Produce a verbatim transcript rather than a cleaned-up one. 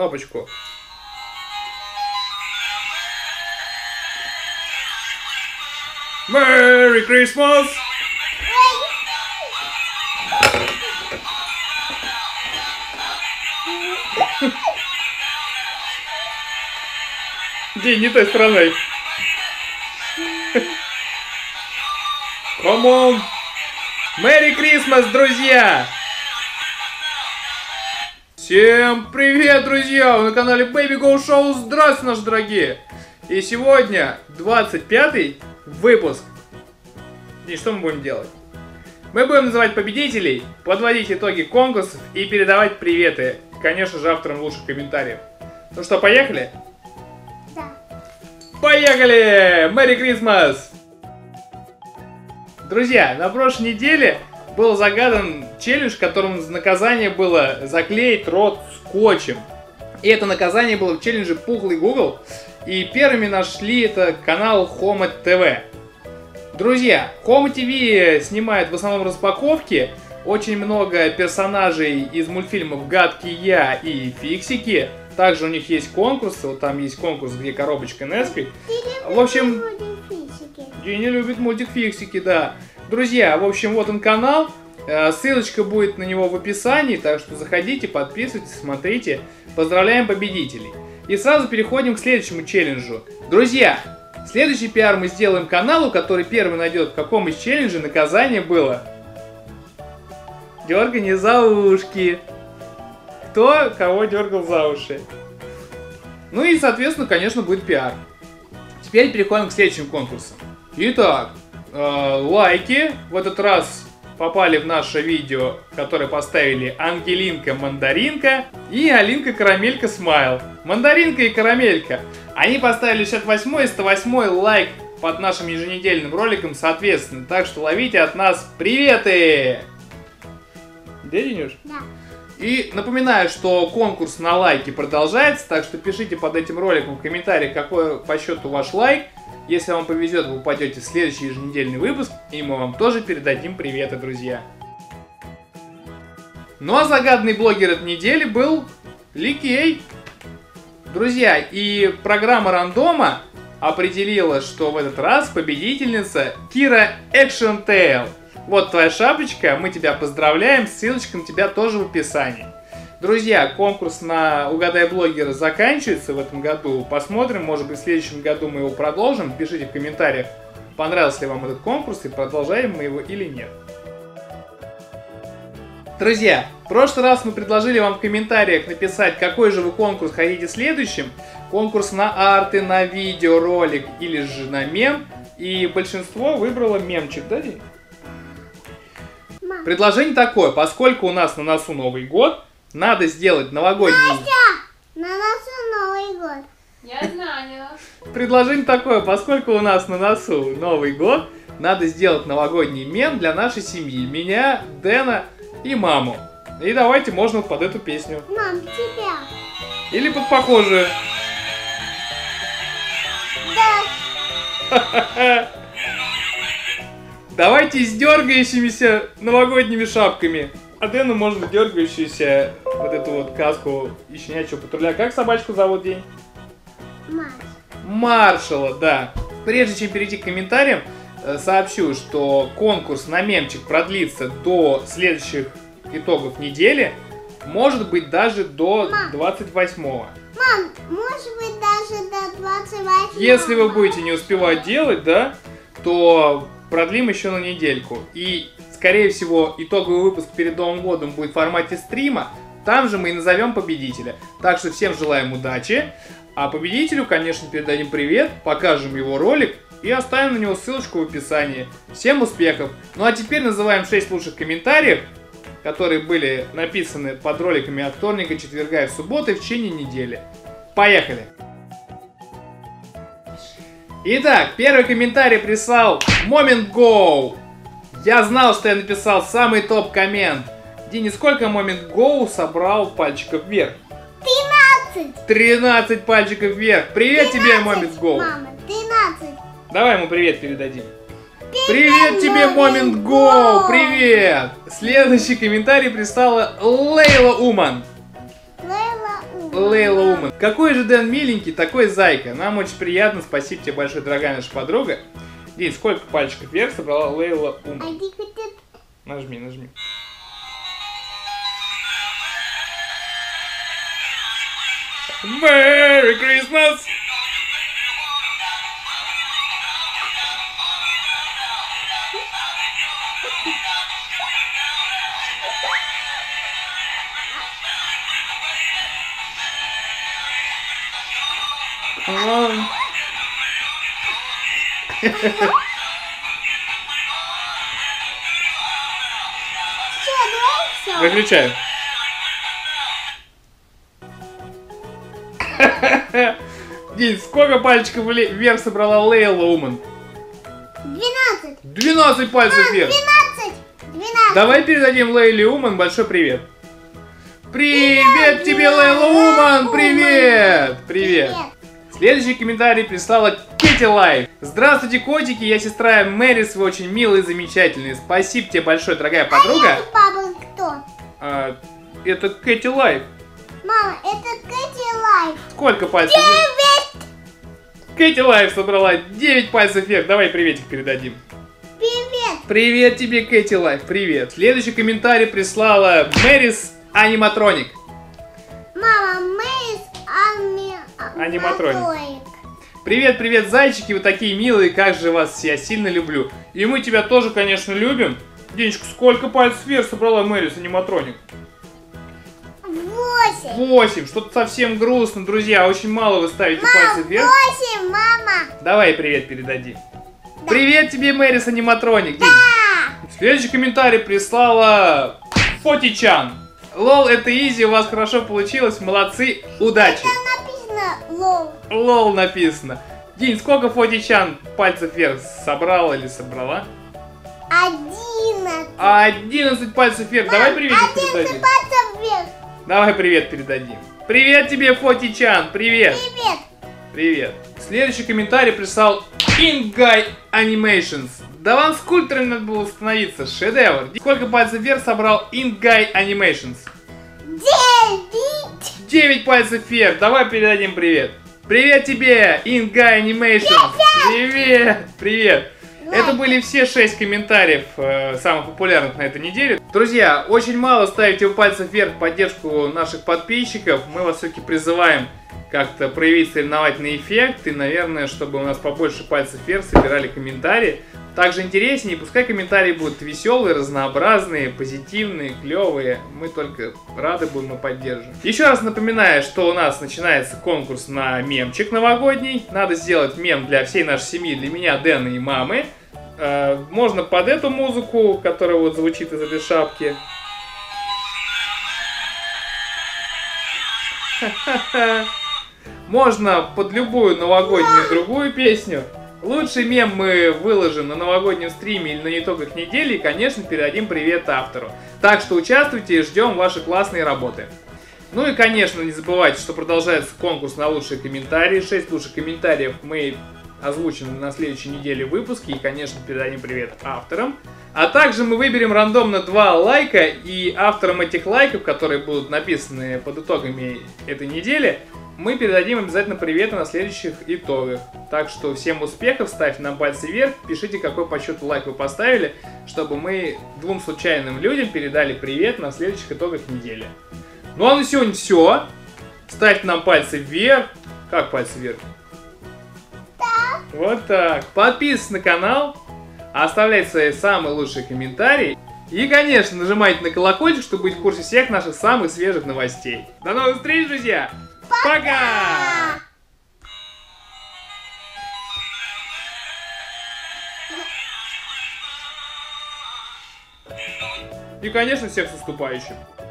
кнопочку. Merry Christmas! День не той стороной. Come on! Merry Christmas, друзья! Всем привет, друзья! Вы на канале Baby Go Show. Здравствуйте, наши дорогие! И сегодня двадцать пятый выпуск. И что мы будем делать? Мы будем называть победителей, подводить итоги конкурсов и передавать приветы, конечно же, авторам лучших комментариев. Ну что, поехали? Да. Поехали! Merry Christmas! Друзья, на прошлой неделе был загадан челлендж, которым наказание было заклеить рот скотчем. И это наказание было в челлендже Пухлый Google. И первыми нашли это канал Хома ТВ. Друзья, Хома ТВ снимает в основном распаковки. Очень много персонажей из мультфильмов «Гадкий я» и «Фиксики». Также у них есть конкурсы. Вот там есть конкурс, где коробочка Неспи. В общем, Диня любит мультик «Фиксики», да. Друзья, в общем, вот он канал. Ссылочка будет на него в описании. Так что заходите, подписывайтесь, смотрите. Поздравляем победителей. И сразу переходим к следующему челленджу. Друзья, следующий пиар мы сделаем каналу, который первый найдет, в каком из челленджей наказание было дергание за ушки. Кто кого дергал за уши. Ну и, соответственно, конечно, будет пиар. Теперь переходим к следующим конкурсам. Итак, э, лайки в этот раз попали в наше видео, которое поставили Ангелинка Мандаринка и Алинка Карамелька Смайл. Мандаринка и Карамелька. Они поставили шестьдесят восьмой и сто восьмой лайк под нашим еженедельным роликом соответственно. Так что ловите от нас приветы! Да, Денюш? Да. И напоминаю, что конкурс на лайки продолжается, так что пишите под этим роликом в комментариях, какой по счету ваш лайк. Если вам повезет, вы попадете в следующий еженедельный выпуск, и мы вам тоже передадим приветы, друзья. Ну а загаданный блогер этой недели был Ликей. Друзья, и программа рандома определила, что в этот раз победительница Кира Экшентейл. Вот твоя шапочка, мы тебя поздравляем, ссылочка на тебя тоже в описании. Друзья, конкурс на «Угадай блогера» заканчивается в этом году. Посмотрим, может быть в следующем году мы его продолжим. Пишите в комментариях, понравился ли вам этот конкурс и продолжаем мы его или нет. Друзья, в прошлый раз мы предложили вам в комментариях написать, какой же вы конкурс хотите следующим. Конкурс на арты, на видеоролик или же на мем. И большинство выбрало мемчик, да, День? Предложение такое, поскольку у нас на носу Новый год, надо сделать новогодний... Настя! На носу Новый год. Я знаю. Предложение такое, поскольку у нас на носу Новый год, надо сделать новогодний мем для нашей семьи. Меня, Дэна и маму. И давайте можно под эту песню. Мам, тебя. Или под похожую. Да. Давайте с дергающимися новогодними шапками. А Дэну можно дергающуюся вот эту вот каску и щенячьего патруля. Как собачку зовут, День? Маш. Маршала, да. Прежде чем перейти к комментариям, сообщу, что конкурс на мемчик продлится до следующих итогов недели. Может быть даже до двадцать восьмого. Мам, может быть даже до двадцать восьмого. Если вы будете не успевать делать, да, то продлим еще на недельку. И, скорее всего, итоговый выпуск перед Новым годом будет в формате стрима. Там же мы и назовем победителя. Так что всем желаем удачи. А победителю, конечно, передадим привет, покажем его ролик и оставим на него ссылочку в описании. Всем успехов! Ну а теперь называем шесть лучших комментариев, которые были написаны под роликами от вторника, четверга и субботы в течение недели. Поехали! Итак, первый комментарий прислал Moment Go. Я знал, что я написал самый топ-коммент. Дини, сколько Moment Go собрал пальчиков вверх? тринадцать. тринадцать пальчиков вверх. Привет тебе, Moment Go. Мама, тринадцать. Давай ему привет передадим. Привет тебе, Moment Go. Привет. Следующий комментарий прислала Лейла Уман. Лейла Уман. Лейла Уман. Какой же Дэн миленький, такой зайка. Нам очень приятно, спасибо тебе большое, дорогая наша подруга. День, сколько пальчиков вверх собрала Лейла Уман? Нажми, нажми. Merry Christmas! Выключаю. Дин, сколько пальчиков вверх собрала Лейла Уман? двенадцать. двенадцать пальцев вверх. двенадцать. двенадцать. Давай передадим Лейле Уман большой привет. Привет тебе, Лейла Уман! Привет! Привет! Следующий комментарий прислала Кэти Лайф. Здравствуйте, котики, я сестра Мэрис, вы очень милые и замечательные. Спасибо тебе большое, дорогая подруга. А это папа кто? А, это Кэти Лайф. Мама, это Кэти Лайф. Сколько пальцев? Девять. Кэти Лайф собрала девять пальцев вверх. Давай приветик передадим. Привет. Привет тебе, Кэти Лайф, привет. Следующий комментарий прислала Мэрис Аниматроник. Мама, Мэрис ами... Аниматроник. Привет, привет, зайчики, вы такие милые, как же вас я сильно люблю. И мы тебя тоже, конечно, любим. Денечка, сколько пальцев вверх собрала Мэрис Аниматроник? Восемь. Восемь. Что-то совсем грустно, друзья. Очень мало вы ставите Мам, пальцы вверх. Восемь, мама. Давай привет передади. Да. Привет тебе, Мэрис Аниматроник. Да. Следующий комментарий прислала Фотичан. Лол, это изи, у вас хорошо получилось. Молодцы, удачи. Это написано лол. Лол написано. День, сколько Фотичан пальцев вверх собрала или собрала? Одиннадцать. Одиннадцать пальцев вверх. Давай привет передадим. Одиннадцать пальцев вверх. Давай привет передадим. Привет тебе, Фотичан. Привет. Привет. Привет. Следующий комментарий прислал Ингай Animations. Да вам скульпторами надо было становиться. Шедевр. Сколько пальцев вверх собрал Ингай Animations? Девять. Девять пальцев вверх. Давай передадим привет. Привет тебе, Ингай Animations. Привет. Привет. Это были все шесть комментариев, э, самых популярных на этой неделе. Друзья, очень мало ставите пальцев вверх в поддержку наших подписчиков. Мы вас все-таки призываем как-то проявить соревновательный эффект. И, наверное, чтобы у нас побольше пальцев вверх собирали комментарии. Также интереснее, пускай комментарии будут веселые, разнообразные, позитивные, клевые. Мы только рады будем и поддержим. Еще раз напоминаю, что у нас начинается конкурс на мемчик новогодний. Надо сделать мем для всей нашей семьи, для меня, Дэна и мамы. Э, можно под эту музыку, которая вот звучит из этой шапки. Можно под любую новогоднюю другую песню. Лучший мем мы выложим на новогоднем стриме или на итогах недели и, конечно, передадим привет автору. Так что участвуйте и ждем ваши классные работы. Ну и, конечно, не забывайте, что продолжается конкурс на лучшие комментарии. шесть лучших комментариев мы озвучим на следующей неделе в выпуске и, конечно, передадим привет авторам. А также мы выберем рандомно два лайка, и авторам этих лайков, которые будут написаны под итогами этой недели, мы передадим обязательно приветы на следующих итогах. Так что всем успехов, ставьте нам пальцы вверх, пишите, какой по счету лайк вы поставили, чтобы мы двум случайным людям передали привет на следующих итогах недели. Ну а на сегодня все. Ставьте нам пальцы вверх. Как пальцы вверх? Так. Вот так. Подписывайтесь на канал, оставляйте свои самые лучшие комментарии. И, конечно, нажимайте на колокольчик, чтобы быть в курсе всех наших самых свежих новостей. До новых встреч, друзья! Пока! И, конечно, всех с наступающим.